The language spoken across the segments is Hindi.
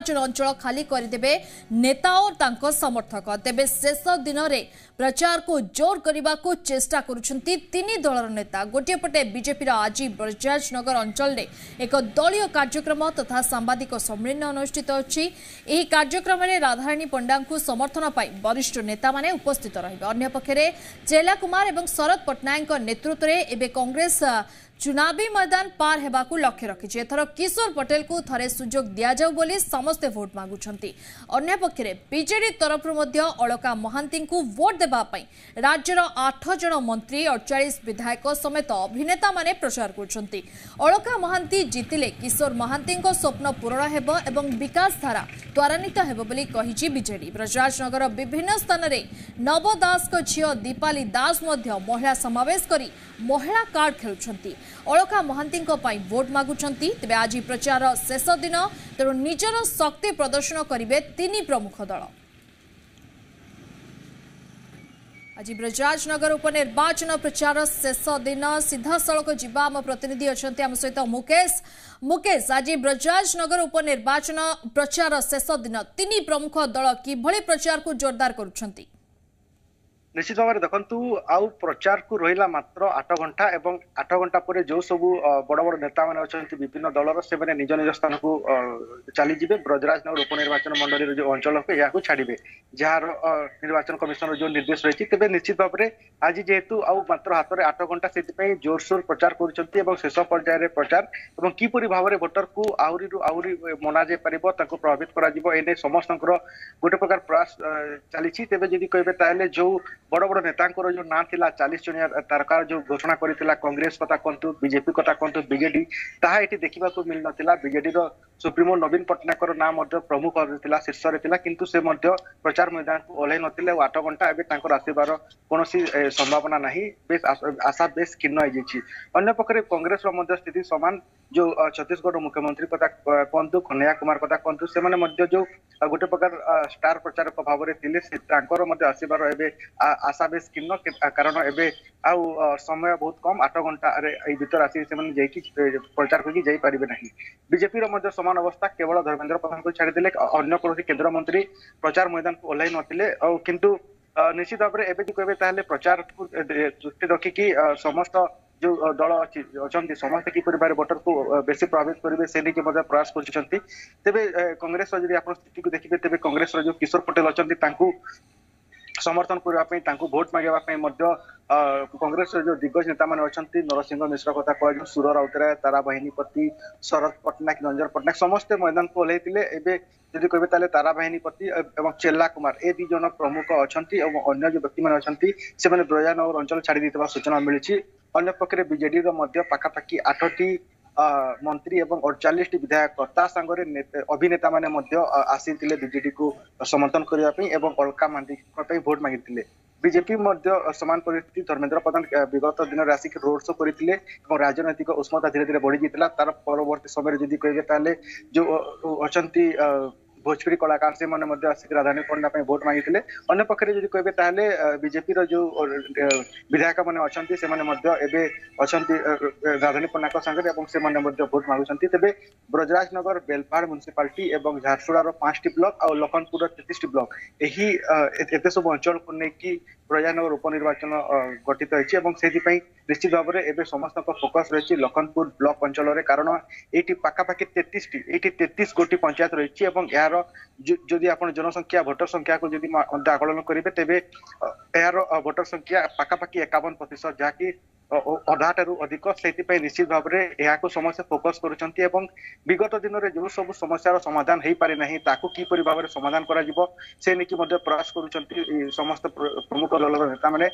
अंचल खाली करदे नेता और तांको समर्थक। तेबे शेष दिन में प्रचार को जोर करने को चेष्टा करुछंती तीन दलर नेता। गोटे पटे बीजेपी आज ब्रजराजनगर अंचल में एक दलीय कार्यक्रम तथा सांबादिक सम्मेलन अनुष्ठित होछि। एही कार्यक्रम में राधाराणी पंडा को समर्थन पाई वरिष्ठ नेता माने उपस्थित रहिबे। अन्य पक्षरे चेला कुमार और शरद पट्टनायक नेतृत्व में एबे कांग्रेस चुनावी मैदान पार हेबाकू लक्ष्य रखिछि। एथर किशोर पटेल को थरे सुजोग दिया जाऊ बोली समस्ते वोट मागुछंती। अन्य पक्षरे बीजेडी तरफ अलका महांती को वोट देबा पई राज्यर 8 जन मंत्री 48 विधायक समेत अभिनेता माने प्रचार करछंती। अलका महांती जीतिले किशोर महांती स्वप्न पूरण हेबो एवं विकास धारा त्वरान्वित हेबो बोली कहिछि बीजेडी। ब्रजराजनगर विभिन्न स्थान रे नव दास को झियो दीपाली दास मध्य महिला समावेश करी महिला कार्ड खेलुछंती। अलका महांती वोट मागुछंती। तेबे आज प्रचार शेष दिन तेणु निजर शक्ति प्रदर्शन करिवे तीन प्रमुख दल। आज ब्रजराजनगर उपनिर्वाचन प्रचार शेष दिन सीधा सड़क जीवा आम प्रतिनिधि अच्छा आम सहित मुकेश आज ब्रजराजनगर उपनिर्वाचन प्रचार शेष दिन तीन प्रमुख दल किभली प्रचार को जोरदार करुछंती। निश्चित भाव में देखु आउ प्रचार को रहा मात्र 8 घंटा एवं 8 घंटा पर जो सब बड़ बड़ नेता मैंने अच्छा विभिन्न दलर से निज निज स्थान को चलीजे। ब्रजराजनगर उपनिर्वाचन मंडल जो अंचल को यहाँ छाड़े जार निर्वाचन कमिशन जो निर्देश रही। तेज निश्चित भाव में आज जेहेतु आउ मात्र हाथ में 8 घंटा से जोरसोर प्रचार कर शेष पर्यायर प्रचार और किपरि भाव में भोटर को आहरी आहरी मना जाई पारिबो ताको प्रभावित करा एने समस्त गोटे प्रकार प्रयास चली। तेज जदि कहे जो बड़ बड़ नेता जो ना थिला 40 जनिया तारकार जो घोषणा करथिला कांग्रेस कथा कहतु बीजेपी कथा कहतु बीजेडी ताहा एठी देखिबा को मिल नथिला। बीजेडी रो सुप्रीमो नवीन पट्टनायक रो नाम मध्य प्रमुख थिला शीर्ष रे थिला किंतु से मध्य प्रचार मैदान को ओल्हे नथिले। 8 घंटा एबे तांकर आसीबार कोनोसी संभावना नाही। बेस आशा बेस खिन्न होई जेछि। अन्य पक्षरे कांग्रेस रो मध्य स्थिति समान जो छत्तीसगढ़ मुख्यमंत्री कथा कहतु कन्हैया कुमार कथा कहतु से माने मध्य जो गोटे प्रकार स्टार प्रचारक भाव में थिले से तांकर मध्य आसीबार एबे आशा बेस खिन्न कारण एबे आउ समय बहुत कम 8 घंटा भीतर आसी से प्रचार करके पारे ना। बीजेपी मध्य समान अवस्था केवल धर्मेंद्र प्रधान को छाड़देले अन्य कौन केंद्र मंत्री प्रचार मैदान को ओह्लाई नथिले। किंतु निश्चित भाव में एबे कहे ताहले प्रचार को दृष्टि रखिकी समस्त जो दल अच्छा समस्त किपर भोटर को बेसी प्रभावित करेंगे से नहीं प्रयास कर। तेबे कांग्रेस जब आप स्थिति को देखिए तेबे कांग्रेस जो किशोर पटेल अच्छा समर्थन करने भोट मांगे कांग्रेस जो दिग्गज नेता मैंने अच्छा नरसिंह मिश्र कथा कह सुर राउतराय तारा बाहिनीपति शरद पट्टनायक रंजन पट्टनायक समस्ते मैदान को ओह्लैथिले। एबे जदि कहे ताले तारा बाहिनीपति एवं चेला कुमार ए दी जन प्रमुख अच्छा अन्य जो व्यक्ति मैंने अच्छा से ब्रजराजनगर अंचल छाड़ी सूचना मिली। अन्य पक्षरे बीजेडी पाखापाखि 8टी मंत्री एवं 48 विधायक ता सांगरे अभिनेता माने आसीथिले बीजेडी को समर्थन करने एवं अलका महांती भोट मांगी। बीजेपी समान परिस्थिति धर्मेंद्र प्रधान विगत दिन में आसिक रोड शो करते राजनैतिक उष्मता धीरे धीरे बढ़ी जाता। तार परवर्ती समय जदि कहे ताले जो अच्छा भोजपुरी कलाकार से मैंने आसिक राधाराणी पंडा भोट मांगी। अन्य पक्षरे जदि कहे ताले बीजेपी जो विधायक मैंने अच्छा से अच्छा राधाराणी पंडा सागर से भोट मांगुंट। तेज ब्रजराजनगर बेलपाड़ म्युनिसिपालिटी और झारसुड़ार 5टी ब्लॉक और लखनपुर 33 ब्लॉक यही एत सब अंचल को लेकिन ब्रजराजनगर उपनिर्वाचन गठित होती। निश्चित भाव में समस्त फोकस रही लखनपुर ब्लॉक अंचल में कारण ये पाखापाखि 33 गोटी पंचायत रही यार जदि आप जनसंख्या भोटर संख्या को जदि आकलन करेंगे तेरे यार भोटर संख्या पाखापाखि 51% जहाँकि अधाटू अधिक से निश्चित भाव में यहाँ समस्या फोकस कर विगत दिन में जो सब समस्यार समाधान हो पारे ना ताकू किपरि भाव में समाधान करा से नहीं प्रयास कर समस्त प्रमुख दल नेता मैंने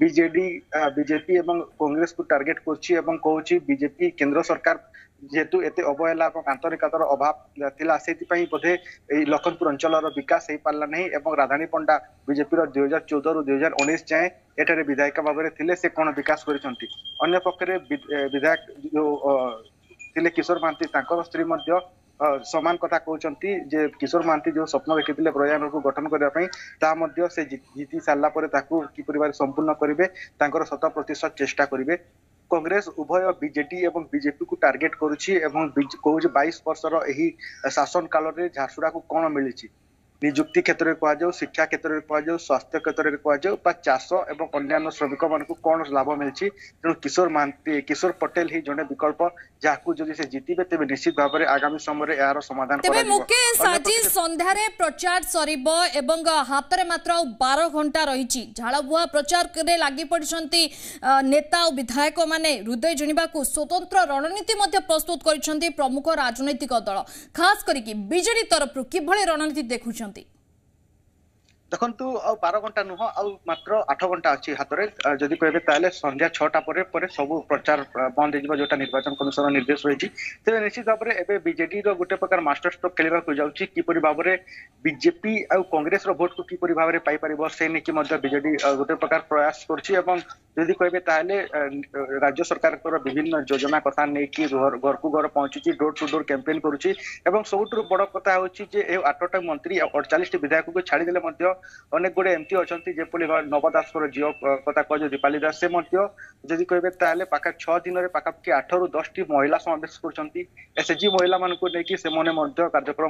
बीजेपी और कांग्रेस को टार्गेट कर बीजेपी केंद्र सरकार जेहेतु एत अवहेला और आंतरिकतार अभाव थिला से बोधे लखनपुर अंचल विकास हो पारा नहीं। राधाराणी पंडा बीजेपी 2014 रु 2019 जाए एठारे विधायिका भाव में थिले से कौन विकास करछंती। अन्य पक्षरे विधायक जो थिले किशोर महांती स्त्री समान कथा कहते जे किशोर महांती जो स्वप्न देखी ब्रजराजनगर को गठन करने से जीति सारा कि संपूर्ण करेंगे 100% चेष्टा करेंगे। कांग्रेस उभय बीजेडी एवं बीजेपी को टार्गेट करुछि एवं कहूँ 22 वर्षर एही शासन काल रे झारसुगुड़ा को कौन मिली निजुक्ति क्षेत्र में कहुँ शिक्षा क्षेत्र में कहुँ स्वास्थ्य क्षेत्र में कहुँ चाष एवं अन्य श्रमिक मान कौन लाभ मिली तेणु किशोर महांती किशोर पटेल ही जड़े विकल्प जहाँ जदि से जीतबे तेज निश्चित भाव में आगामी समय यार समाधान मुकेश आज संध्यार प्रचार सरिब एवं हाथ में मात्र 12 घंटा रही झाड़बुआ प्रचार लगी पड़ती नेता और विधायक माने हृदय जिणवा स्वतंत्र रणनीति प्रस्तुत कर प्रमुख राजनैतिक दल खास करके बीजेडी तरफ किभली रणनीति देखुं देखु 12 घंटा नुह मात्र 8 घंटा अच्छी हाथ में जदि कहे संध्या 6टा पर सब प्रचार बंद हो जोटा निर्वाचन कमिशन निर्देश रही तेज निश्चित भाव में बीजेडी गोटे प्रकार मास्टर स्ट्रोक खेलने को जाऊँगी किपरि भाव में बीजेपी आ कांग्रेस भोट को किपरि भाव में पाइपर से नहीं बीजेडी गोटे प्रकार प्रयास करी कहे राज्य सरकार विभिन्न योजना कथा नहीं घर को घर पहुंची डोर टू डोर कैंपेन करुच्ची सबुठ बड़ कथा हूँ 8टा मंत्री 48 विधायक को छाड़देले अनेक गुड़े एमती अच्छा जेपरी नव दास झील कथा कह दीपाली दास से जदि कहे पाखा 6 दिन में पाखापाखि 8 ରୁ 10ଟି महिला समावेश कर एसएचजी महिला मान कार्यक्रम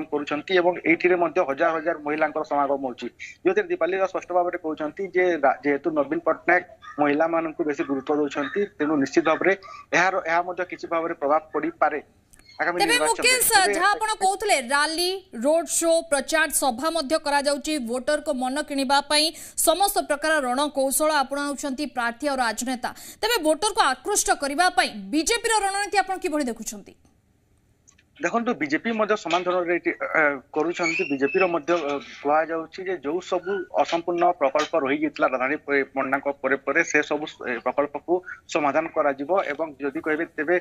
कर हजार हजार महिला समागम होती जो दीपाली दास स्पष्ट भाव में कहते जेहेतु नवीन पट्टनायक महिला मान बेसी गुरुत्व दौरान तेणु निश्चित भाव में किसी भाव में प्रभाव पड़ पारे तेबे मुकेश जहाँ आपण कहते रैली रोड शो प्रचार सभा वोटर को मन किणवा समस्त प्रकार रणकौशल आपणाउछंती प्रार्थी और राजनेता तेबे वोटर को आकृष्ट करने बीजेपी रणनीति आप किभली देखुछंती देखो बीजेपी समान धरण बीजेपी कहुच्छे जो सब असंपूर्ण प्रकल्प रही जाता राधानी पंडा से सब प्रकल्प को समाधान करा कहे तेरे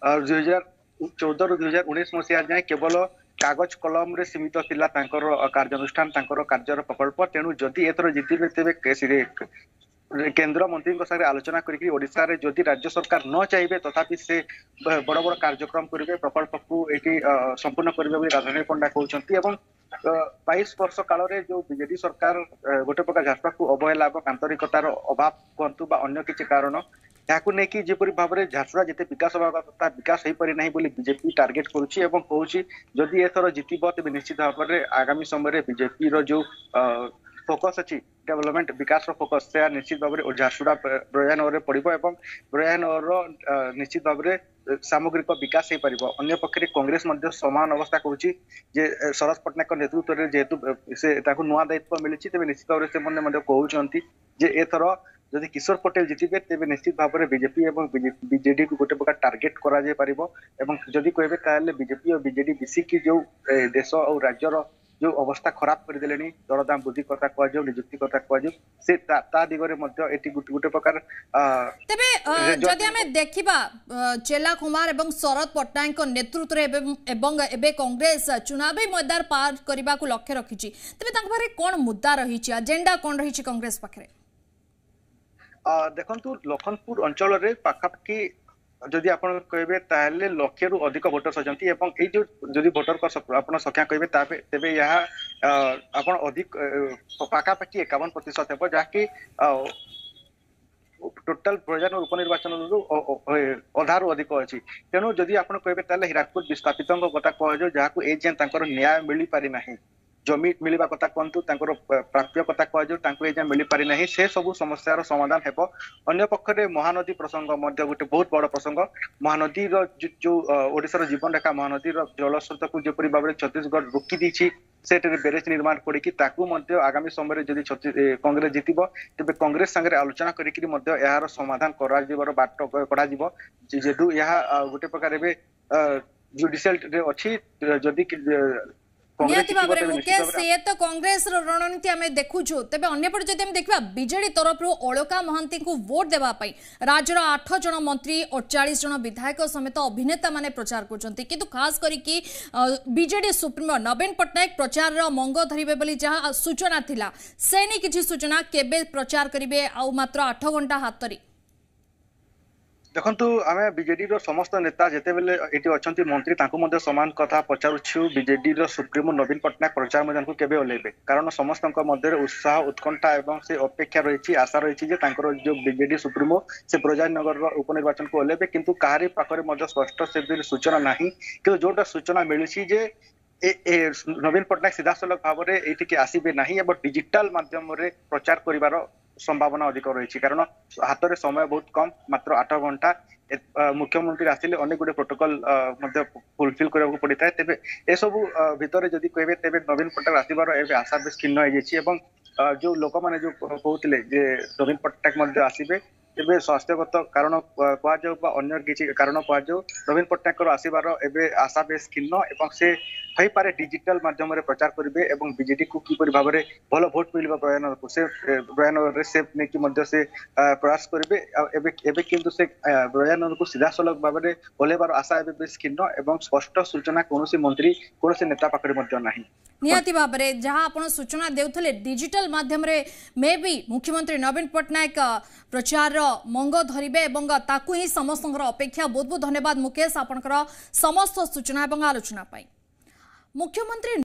2014 ରୁ 2019 मसीहा जाए केवल कागज कलम रे सीमित थिला कार्यानुष्ठान कार्यर प्रकल्प तेणु जदि एथर जीतबे तेबे केंद्र मंत्री साथ आलोचना करके ओडिशा रे जदि राज्य सरकार न चाहिए तथापि से बड़ बड़ कार्यक्रम करेंगे प्रकल्प को ये संपूर्ण करेंगे राधानी पंडा कहते 22 वर्ष काल रे जो बीजेडी सरकार गोटे प्रकार झारसुगुड़ा को अवहेला आंतरिकतार अभाव कहतु अन्य किसी कारण यहाँ नहीं जेपरी भाव में झारसुगुड़ा जिते विकास होगा विकास हो पारि ना बोली बीजेपी टार्गेट करुच्ची कहूँ जदि एथर जीतब तेज निश्चित भाव में आगामी समय बीजेपी जो फोकस अच्छी डेवलपमेंट विकास फोकस से निश्चित भाव में झारसुगुड़ा ब्रयानगर पड़ो ब्रयानगर निश्चित भाव में सामग्रिक विकास हो पार अन्य पक्षे कांग्रेस समान अवस्था करुच्ची शरद पट्टनायक नेतृत्व में जेहेतु से नुआ दायित्व मिली तेज निश्चित भाव में कहते एथर जदि किशोर पटेल जीतबे तेज निश्चित भाव में बीजेपी और बीजेडी को गोटे प्रकार टार्गेट करा कहे बीजेपी और बीजेडी मिसिकी जो देश और राज्यर जो अवस्था खराब करदे दरदाम वृद्धि कथा कह निजुक्ति कथा कह से दिगरे गोटे प्रकार तेबे जदि हमें देखिबा चेला कुमार एवं शरद पट्टनायक नेतृत्व एवं एबे कांग्रेस चुनावी मैदान पार करने को लक्ष्य रखी तेबे कौन मुद्दा रही एजेंडा कौन रही कांग्रेस पाखे देखु लखनपुर अंचल पाखापाखि जदि आप कहे ताले लक्षे रु अधिक भोटर अच्छी जदि भोटर आप संख्या कहे तेरे आप अधिक पाखापाखि 51% हे जहाँकि टोटाल ब्रजान उपनिर्वाचन अधारू अधिक अच्छी तेणु जदि आप कहे हीराकुद विस्थापित कथा कह जहाँ एजें न्याय मिल पारि ना जमी मिलवा कथा कहतु प्राप्य कथा कह मिल पारि ना से सब समस्यार समाधान हेब अन्य पक्षरे महानदी प्रसंग गोटे बहुत बड़ प्रसंग महानदी जो ओडिशार जीवन रेखा महानदी जलस्रोत को जपरी भाव में छत्तीसगढ़ रोकी देछि से बेरेज निर्माण करके आगामी समय जदि कांग्रेस जीतब तेज कांग्रेस सांगे आलोचना करके यार समाधान कर बाट कड़ा जेहेतु यह गोटे प्रकार जुडिशियल अच्छी जदि कांग्रेस रणनीति आम देखु तेज अंपटे जब देखा बीजेडी तरफ अलका महांती को वोट देवाई राज्यर 8 जन मंत्री 48 जन विधायक समेत अभिनेता माने प्रचार कर खास करके बीजेडी सुप्रीमो नवीन पट्टनायक प्रचार मंग धरवे जहाँ सूचना थिला से नहीं किसी सूचना केबे प्रचार करेंगे आउ मात्र 8 घंटा हाथ देखंतु आमे बीजेडी रो समस्त नेता जेते बेले एटी अछंती मंत्री तांको मध्ये समान कथा पचारुछु बीजेडी रो सुप्रीमो नवीन पटनायक प्रचार मैदान को केबे ओलेबे कारण समस्तक मध्ये उत्साह उत्कंठा एवं से अपेक्षा रहिछि आशा रहिछि जे तांकर जो बीजेडी सुप्रीमो से ब्रजराजनगर रो उपनिर्वाचन को ओलेबे किंतु काहारी पाखरे मध्ये स्पष्ट से सूचना नाही कि जोटा सूचना मिलुछि जे नवीन पटनायक सीधासलख भाव में ये आसबे ना एवं डिजिटाल माध्यम प्रचार कर संभावना अधिक रही कारण हाथ में समय बहुत कम मात्र 8 घंटा मुख्यमंत्री आसिले अनेक गुड़े प्रोटोकॉल फुलफिल करने पड़ता है तेरे ए सब भितर जदि कहे तेरे नवीन पटनायक आसबार आशा बेस खिन्न हो जो लोक मैंने जो कहते नवीन पटनायक आसबे तेरे स्वास्थ्यगत कारण कहु अन्य किसी कारण कहु नवीन पटनायक आसबार एवं आशा बेस खिन्न एवं से हो पारे डिजिटल माध्यम प्रचार करेंगे और बीजेडी को किपर भाव में भल भोट मिल ब्रजनगर को से ब्रजनगर से नहीं से प्रयास करेंगे किंतु से ब्रजनगर को सीधासलख भाव में ओल्लेबार आशा एवं बेस खिन्न और स्पष्ट सूचना कौन मंत्री कौन नेता पाखे ना निहाती भाव में जहाँ आप सूचना देउथले डिजिटल माध्यम रे मे भी मुख्यमंत्री नवीन पटनायक प्रचार मंग धरिबे एवं ताकू ही समस्त अपेक्षा बहुत बहुत धन्यवाद मुकेश आपनकर समस्त सूचना एवं आलोचना पाई मुख्यमंत्री